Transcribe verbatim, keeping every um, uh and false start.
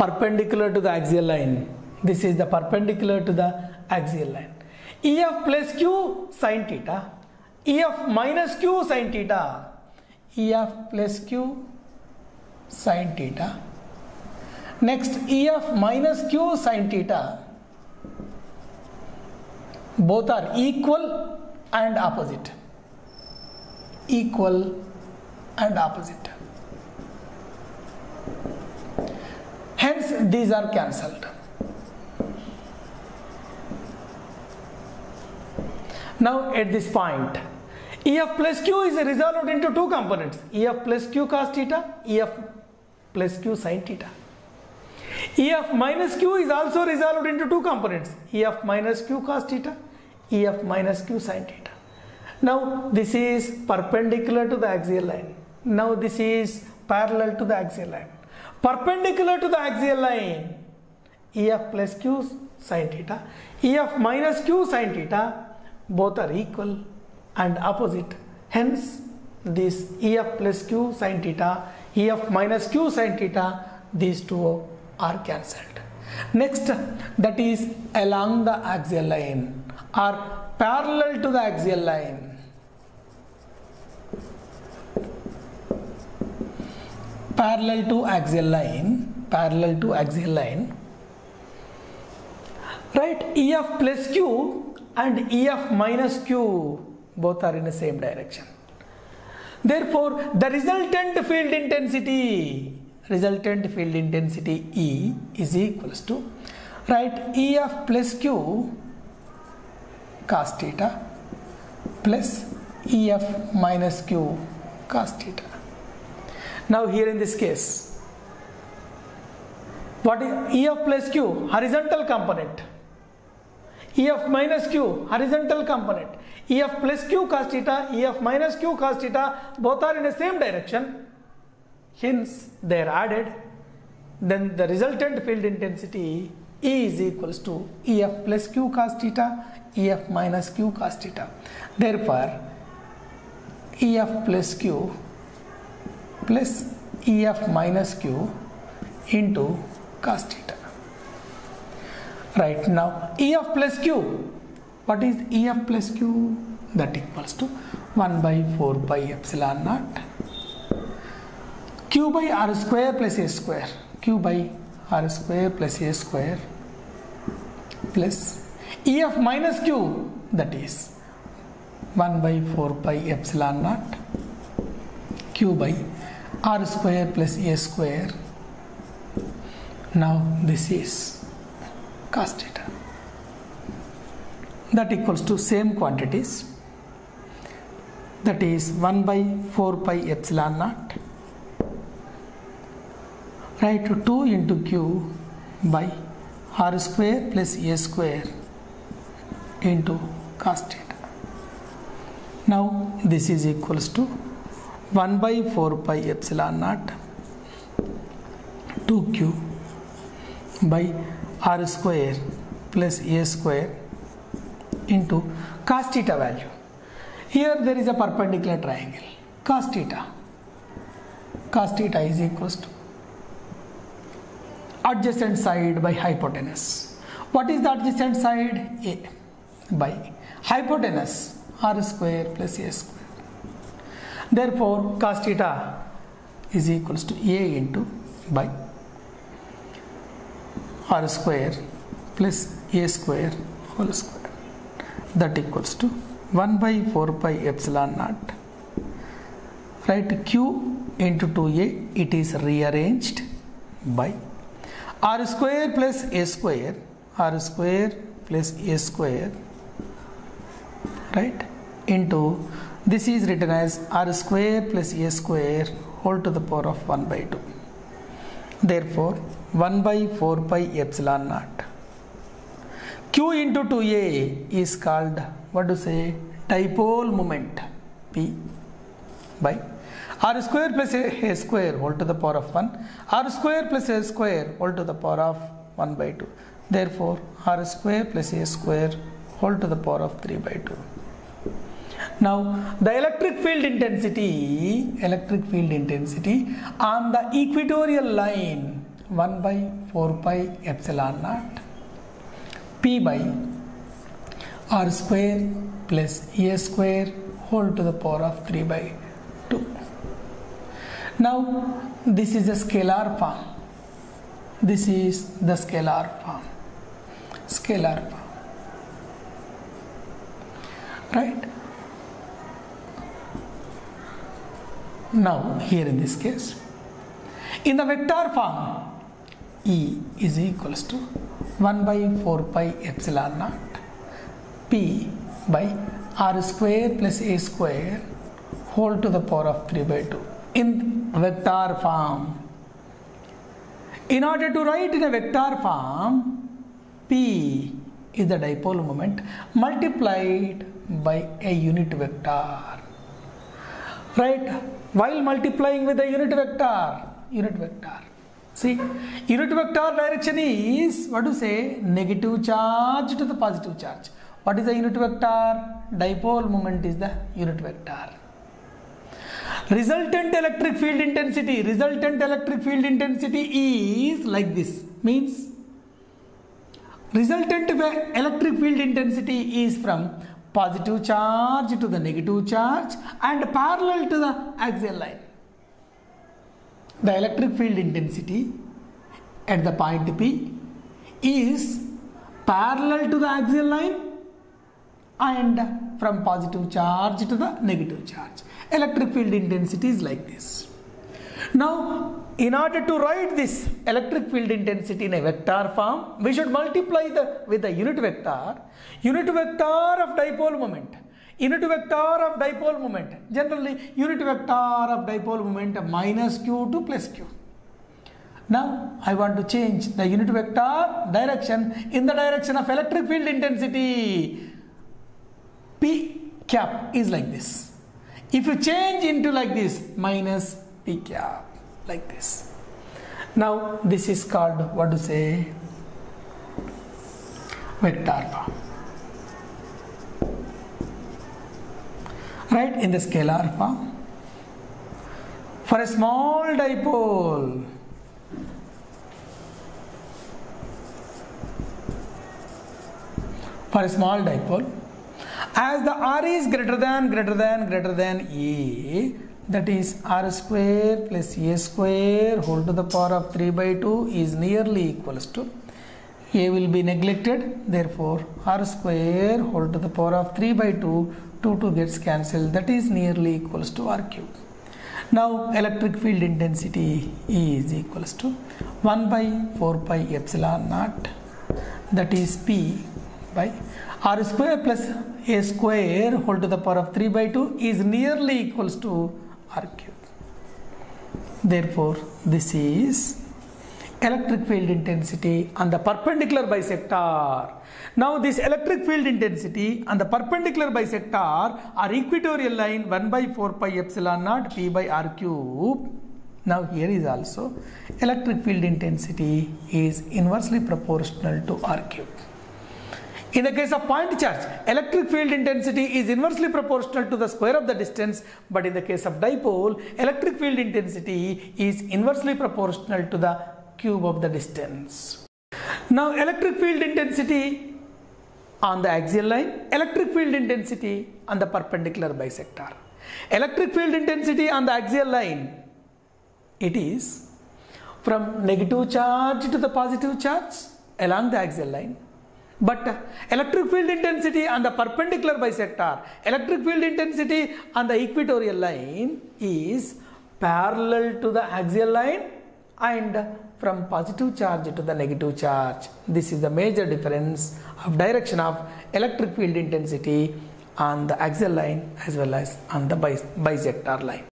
perpendicular to the axial line. This is the perpendicular to the axial line. Ef plus q sin theta, Ef minus q sin theta, Ef plus q sin theta. Next, Ef minus q sin theta. Both are equal and opposite. Equal and opposite. Hence, these are cancelled. Now, at this point, Ef plus q is resolved into two components, Ef plus q cos theta, Ef plus q sin theta. Ef minus q is also resolved into two components, Ef minus q cos theta, Ef minus q sin theta. Now, this is perpendicular to the axial line. Now, this is parallel to the axial line. Perpendicular to the axial line, Ef plus q sin theta, Ef minus q sin theta, both are equal and opposite. Hence, this Ef plus q sin theta, Ef minus q sin theta, these two are cancelled. Next, that is along the axial line or parallel to the axial line. Parallel to axial line, parallel to axial line, right? Ef plus q and Ef minus q both are in the same direction. Therefore, the resultant field intensity, resultant field intensity E is equals to, right, Ef plus q cos theta plus Ef minus q cos theta. Now, here in this case, what is Ef plus q? Horizontal component. Ef minus q, horizontal component. Ef plus q cos theta, Ef minus q cos theta, both are in the same direction. Hence, they are added. Then the resultant field intensity E is equals to Ef plus q cos theta, Ef minus q cos theta. Therefore, Ef plus q plus Ef minus q into cos theta. Right, now Ef plus q, what is Ef plus q? That equals to one by four pi epsilon naught q by r square plus a square, q by r square plus a square plus Ef minus q, that is one by four pi epsilon naught q by r square plus a square. Now this is cos theta. That equals to same quantities, that is one by four pi epsilon naught, right, to two into q by r square plus a square into cos theta. Now this is equals to one by four pi epsilon naught two q by r square plus a square into cos theta value. Here there is a perpendicular triangle, cos theta. Cos theta is equals to adjacent side by hypotenuse. What is the adjacent side? A by hypotenuse r square plus a square. Therefore, cos theta is equals to a into by r square plus a square whole square. That equals to one by four pi epsilon naught, right, q into two a, it is rearranged by r square plus a square, r square plus a square, right, into, this is written as r square plus a square whole to the power of one by two. Therefore, one by four pi epsilon naught q into two a is called, what to say, dipole moment P by r square plus a, a square whole to the power of one, r square plus a square whole to the power of one by two. Therefore, r square plus a square whole to the power of three by two. Now, the electric field intensity, electric field intensity on the equatorial line, one by four pi epsilon naught P by R square plus A square whole to the power of three by two. Now this is the scalar form. This is the scalar form. Scalar form. Right? Now here in this case, in the vector form, E is equals to one by four pi epsilon naught P by R square plus A square whole to the power of three by two. In vector form, in order to write in a vector form, P is the dipole moment multiplied by a unit vector. Right? While multiplying with a unit vector, unit vector. See, unit vector direction is, what to say, negative charge to the positive charge. What is the unit vector? Dipole moment is the unit vector. Resultant electric field intensity, resultant electric field intensity is like this. Means, resultant electric field intensity is from positive charge to the negative charge and parallel to the axial line. The electric field intensity at the point P is parallel to the axial line and from positive charge to the negative charge. Electric field intensity is like this. Now, in order to write this electric field intensity in a vector form, we should multiply the with the unit vector, unit vector of dipole moment. Unit vector of dipole moment. Generally, unit vector of dipole moment minus q to plus q. Now, I want to change the unit vector direction in the direction of electric field intensity. P cap is like this. If you change into like this, minus P cap, like this. Now, this is called, what to say, vector form. Right? In the scalar form, for a small dipole, for a small dipole, as the R is greater than, greater than, greater than A, that is R square plus A square whole to the power of three by two is nearly equals to, A will be neglected, therefore R square whole to the power of three by two, two, two gets cancelled, that is nearly equals to R cube. Now electric field intensity E is equals to one by four pi epsilon naught, that is P by R square plus A square whole to the power of three by two is nearly equals to R cube. Therefore, this is electric field intensity on the perpendicular bisector. Now, this electric field intensity on the perpendicular bisector or equatorial line one by four pi epsilon naught P by R cube. Now, here is also electric field intensity is inversely proportional to R cube. In the case of point charge, electric field intensity is inversely proportional to the square of the distance, but in the case of dipole, electric field intensity is inversely proportional to the cube of the distance. Now, electric field intensity on the axial line, electric field intensity on the perpendicular bisector. Electric field intensity on the axial line, it is from negative charge to the positive charge along the axial line. But uh, electric field intensity on the perpendicular bisector, electric field intensity on the equatorial line is parallel to the axial line and from positive charge to the negative charge. This is the major difference of direction of electric field intensity on the axial line as well as on the bis bisector line.